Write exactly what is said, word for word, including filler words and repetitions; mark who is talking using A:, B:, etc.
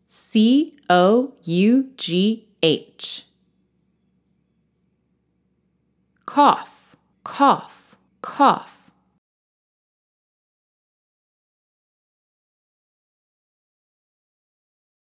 A: C O U G H. Cough, cough, cough.